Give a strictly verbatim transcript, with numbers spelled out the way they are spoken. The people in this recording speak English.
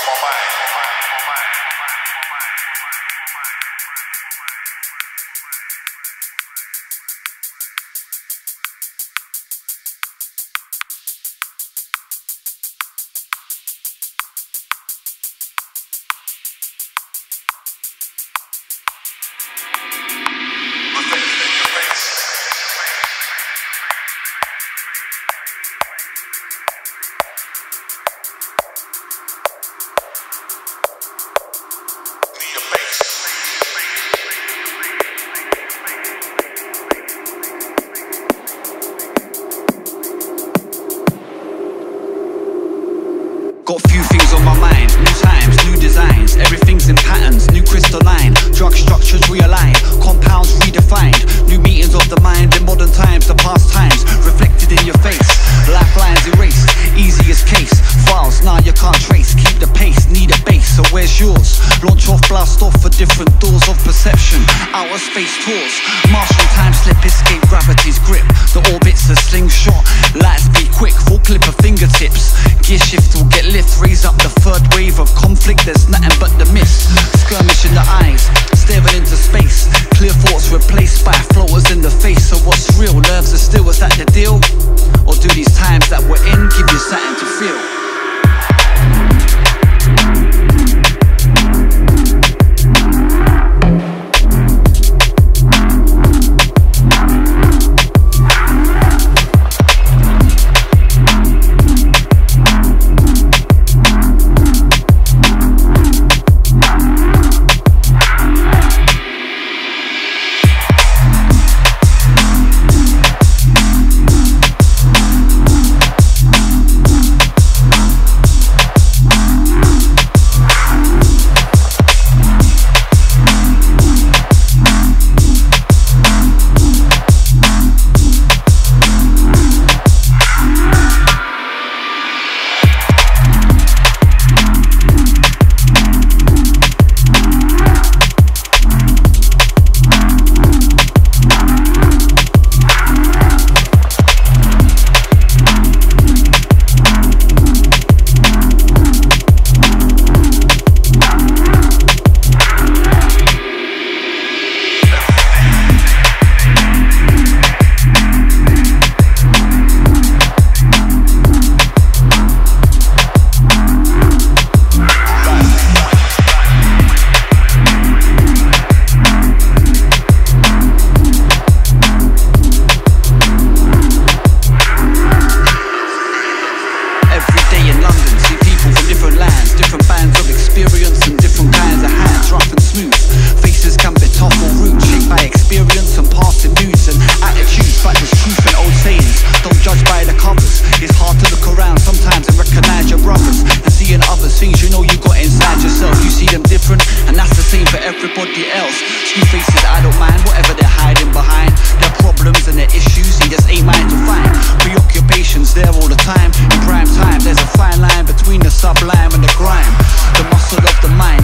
Got few things on my mind, new times, new designs, everything's in patterns, new crystalline, drug structures realigned, compounds redefined, new meetings of the mind in modern times, the past times, reflected in your face, lifelines erased, easiest case, files now you can't trace, keep the pace, need a base, so where's yours? Launch off, blast off for different doors of perception, outer space tours, martial time slip, escape gravity's grip, the orbit's a slingshot, light speed quick, full clip of fingertips, gear shift will get lift, raise up the third wave of conflict, there's nothing but the mist, skirmish in the eyes, staring into space, clear thoughts replaced by floaters in the face, so what's real, nerves are still, is that the deal? Or do these times that we're in give you something to feel? Everybody else, few faces I don't mind, whatever they're hiding behind, their problems and their issues, he just ain't mine to find. Preoccupations there all the time, in prime time, there's a fine line between the sublime and the grime, the muscle of the mind.